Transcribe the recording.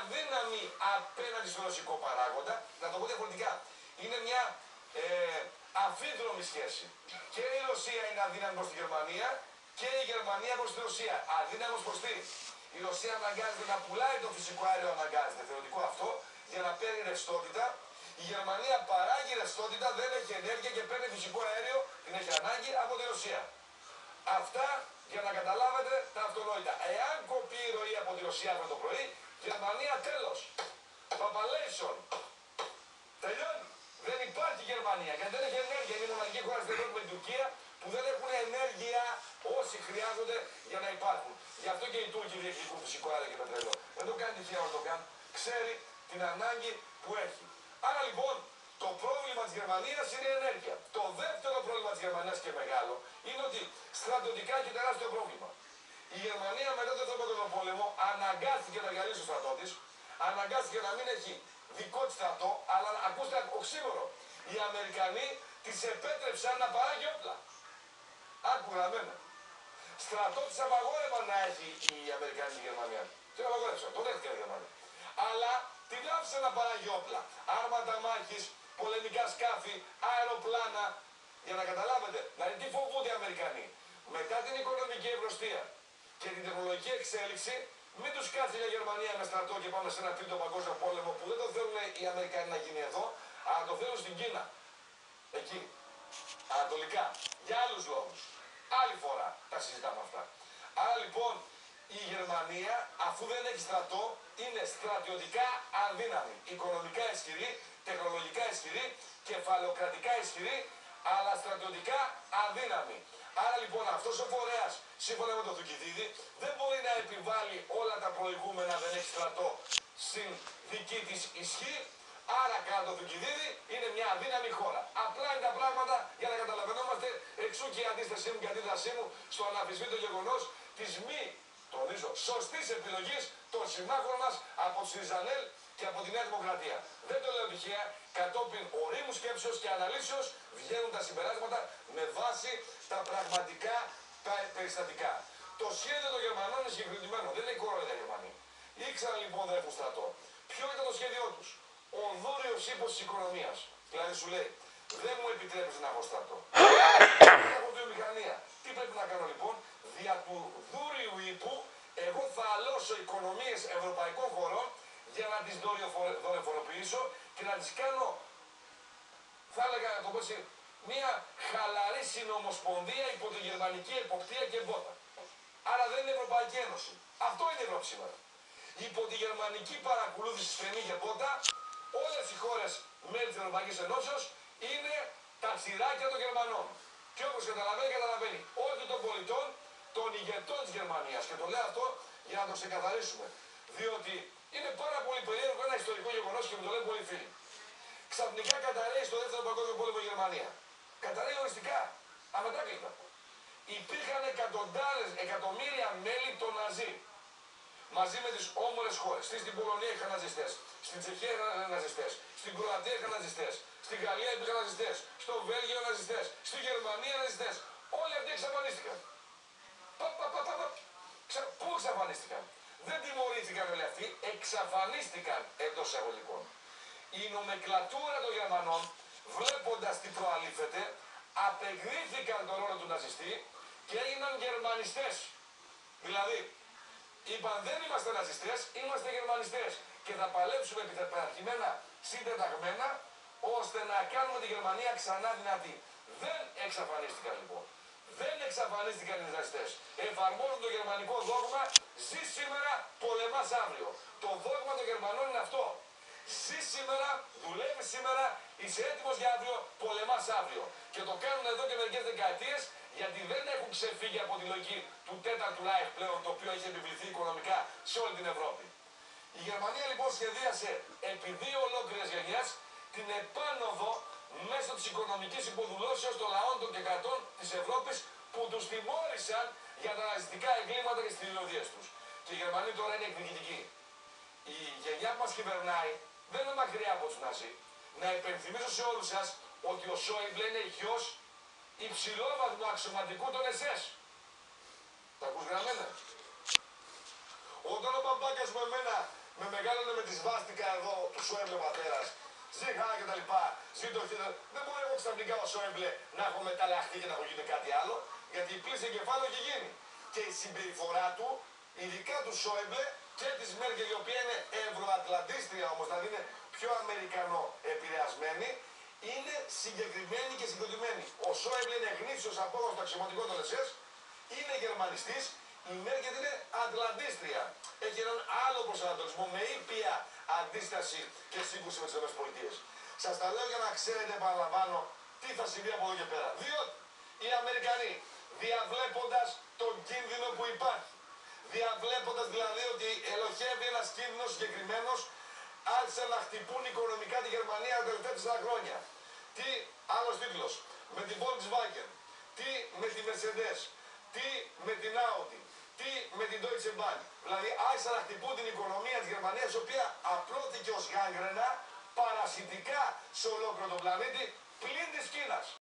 αδύναμη απέναντι στο ρωσικό παράγοντα. Να το πω διαφορετικά. Είναι μια αμφίδρομη σχέση. Και η Ρωσία είναι αδύναμη προς τη Γερμανία και η Γερμανία προς τη Ρωσία. Αδύναμος προς τι? Η Ρωσία αναγκάζεται να πουλάει το φυσικό αέριο, αναγκάζεται, θεωρητικό αυτό, για να παίρνει ρευστότητα. Η Γερμανία παράγει ρευστότητα, δεν έχει ενέργεια και παίρνει φυσικό αέριο, την έχει ανάγκη από τη Ρωσία. Αυτά για να καταλάβετε τα αυτονόητα. Εάν κοπεί η ροή από τη Ρωσία αύριο το πρωί, Γερμανία τέλος. Παπαλέισον. Τελειώνει. Δεν υπάρχει Γερμανία γιατί δεν έχει ενέργεια. Είναι η μοναδική χώρα στην Ευρώπη με την Τουρκία που δεν έχουν ενέργεια όσοι χρειάζονται για να υπάρχουν. Γι' αυτό και οι Τούρκοι διεκδικούν φυσικό αέριο και πετρέλαιο. Δεν το κάνει τυχαία να το κάνει. Ξέρει την ανάγκη που έχει. Άρα λοιπόν το πρόβλημα της Γερμανίας είναι η ενέργεια. Το δεύτερο πρόβλημα της Γερμανίας και μεγάλο είναι ότι στρατιωτικά έχει τεράστιο πρόβλημα. Η Γερμανία μετά το Δεύτερο Παγκόσμιο Πόλεμο αναγκάστηκε να διαλύσει το στρατό της, αναγκάστηκε να μην έχει δικό της στρατό, αλλά ακούστε οξύμορο. Οι Αμερικανοί της επέτρεψαν να παράγει όπλα. Άκου γραμμένα. Στρατό της απαγόρευαν να έχει η Αμερικανή η Γερμανία. Την απαγόρευσαν, το δέχτηκε η Γερμανία. Αλλά την άφησε να παράγει όπλα. Άρματα μάχης, πολεμικά σκάφη, αεροπλάνα. Για να καταλάβετε, δηλαδή τι φοβούνται οι Αμερικανοί. Μετά την οικονομική ευρωστία και την τεχνολογική εξέλιξη, μην τους κάτσει η Γερμανία με στρατό και πάμε σε ένα τρίτο παγκόσμιο πόλεμο που δεν το θέλουν οι Αμερικανοί να γίνει εδώ, αλλά το θέλουν στην Κίνα. Εκεί. Ανατολικά. Για άλλους λόγους. Άλλη φορά τα συζητάμε αυτά. Άρα λοιπόν η Γερμανία, αφού δεν έχει στρατό, είναι στρατιωτικά αδύναμη. Οικονομικά ισχυρή, τεχνολογικά ισχυρή, κεφαλαιοκρατικά ισχυρή, αλλά στρατιωτικά αδύναμη. Άρα λοιπόν αυτός ο φορέας, σύμφωνα με τον Θουκυδίδη, δεν μπορεί να επιβάλλει όλα τα προηγούμενα, δεν έχει στρατό, στην δική της ισχύ. Άρα κατά τον Θουκυδίδη είναι μια αδύναμη χώρα. Απλά είναι τα πράγματα για να καταλαβαίνόμαστε, εξού και η αντίστασή μου και η αντίδρασή μου στο αναμφισβήτητο γεγονός της μη, τονίζω, σωστής επιλογής των συμμάχων μας από τους Ριζανέλ και από τη Νέα Δημοκρατία. Δεν το λέω τυχαία, κατόπιν ορίμου σκέψεως και αναλύσεως βγαίνουν τα συμπεράσματα με βάση τα πραγματικά περιστατικά. Το σχέδιο των Γερμανών είναι συγκεκριμένο, δεν είναι κορόιδα οι Γερμανοί. Ήξεραν λοιπόν δεν έχουν στρατό. Ποιο ήταν το σχέδιό τους? Ο δούριος ύπος της οικονομίας. Δηλαδή σου λέει, δεν μου επιτρέπεις να έχω στρατό. Δεν έχω βιομηχανία. Τι πρέπει να κάνω λοιπόν? Δια του δούριου ύπου, εγώ θα αλώσω οικονομίες ευρωπαϊκών χωρών για να τις δορυφοροποιήσω και να τις κάνω, θα έλεγα να το πω έτσι, μια χαλαρή συνομοσπονδία υπό τη γερμανική εποπτεία και μπότα. Άρα δεν είναι Ευρωπαϊκή Ένωση. Αυτό είναι η Ευρώπη σήμερα. Υπό τη γερμανική παρακολούθηση στενή και μπότα, όλες οι χώρες μέλη της Ευρωπαϊκής Ενώσεως είναι τα ξηράκια των Γερμανών. Και όπως καταλαβαίνει, καταλαβαίνει. Όχι των πολιτών, των ηγετών της Γερμανίας. Και το λέω αυτό για να το ξεκαθαρίσουμε. Διότι είναι πάρα πολύ περίεργο ένα ιστορικό γεγονός και μου το λένε πολλοί φίλοι. Ξαφνικά καταραίει στο Δεύτερο Παγκόσμιο Πόλεμο η Γερμανία. Καταραίει οριστικά. Αμετάκλητα. Υπήρχαν εκατοντάδες, εκατομμύρια μέλη των Ναζί. Μαζί με τις όμορες χώρες. Στην Πολωνία είχαν ναζιστές. Στην Τσεχία είχαν ναζιστές. Στην Κροατία είχαν ναζιστές. Στην Γαλλία υπήρχαν ναζιστές. Στο Βέλγιο ναζιστές. Στη Γερμανία ναζιστές. Όλοι αυτοί εξαφανίστηκαν. Πού εξαφανίστηκαν? Δεν τιμωρήθηκαν όλοι αυτοί. Εξαφανίστηκαν εντός εισαγωγικών. Η νομεκλατούρα των Γερμανών, βλέποντας τι προαλήφεται, απεκδίθηκαν τον ρόλο του ναζιστή και έγιναν γερμανιστές. Δηλαδή, είπαν δεν είμαστε ναζιστές, είμαστε γερμανιστές και θα παλέψουμε επιτραπαρχημένα συντεταγμένα ώστε να κάνουμε τη Γερμανία ξανά δυνατή. Δεν εξαφανίστηκαν λοιπόν. Δεν εξαφανίστηκαν οι ναζιστές. Εφαρμόζουν το γερμανικό δόγμα, ζει σήμερα, πολεμάς αύριο. Το δόγμα των Γερμανών είναι αυτό. Ζει σήμερα, δουλεύει σήμερα, είσαι έτοιμος για αύριο, πολεμάς αύριο. Και το κάνουν εδώ και μερικές δεκαετίες γιατί δεν έχουν ξεφύγει από τη λογική του τέταρτου Ράιχ πλέον, το οποίο έχει επιβληθεί οικονομικά σε όλη την Ευρώπη. Η Γερμανία λοιπόν σχεδίασε επί 2 ολόκληρες γενιές την επάνωδο μέσω της οικονομικής υποδουλώσεως των λαών των και κρατών της Ευρώπης που τους τιμώρησαν για τα ναζιστικά εγκλήματα και τις θηριωδίες τους. Και οι Γερμανοί τώρα είναι εκδικητικοί. Η γενιά που μας κυβερνάει δεν είναι μακριά από τους Ναζί. Να υπενθυμίσω σε όλους σας ότι ο Σόιμπλε είναι γιος υψηλόβαθμου αξιωματικού των ΕΣΕΣ. Τα ακούς γραμμένα? Όταν ο παπάκας μου εμένα με μεγάλωνε με τη σβάστηκα εδώ του Σόιμπλε πατέρας. Ζήχα και τα λοιπά. Ζήτω Χίτλερ. Δεν μπορεί εγώ ξαφνικά ο Σόιμπλε να έχω μεταλλαχθεί και να έχω γίνει κάτι άλλο. Γιατί πλήσε κεφάλαιο και γίνει. Και η συμπεριφορά του, ειδικά του Σόιμπλε και της Μέρκελ, η οποία είναι ευρωατλαντίστρια όμως, δηλαδή είναι πιο αμερικανό επηρεασμένη, είναι συγκεκριμένη και συγκροτημένη. Ο Σόιμπλε είναι γνήσιος απόγονος του αξιωματικού των ΕΣΕΣ, είναι γερμανιστής, η Μέρκελ είναι ατλαντίστρια. Έχει έναν άλλο προσανατολισμό με ήπια αντίσταση και σύγκρουση με τις ΗΠΑ. Σας τα λέω για να ξέρετε, επαναλαμβάνω, τι θα συμβεί από εδώ και πέρα. Διότι οι Αμερικανοί, διαβλέποντας τον κίνδυνο που υπάρχει, διαβλέποντας δηλαδή ότι ελοχεύει ένας κίνδυνος συγκεκριμένος, άρχισαν να χτυπούν οικονομικά τη Γερμανία τα τελευταία 4 χρόνια. Τι άλλος τίτλος, με τη Volkswagen, τι με τη Mercedes, τι με την Audi, τι με την Deutsche Bank. Δηλαδή άρχισαν να χτυπούν την οικονομία της Γερμανίας, η οποία απλώθηκε ως γάγραινα παρασιτικά σε ολόκληρο τον πλανήτη, πλην της Κίνας.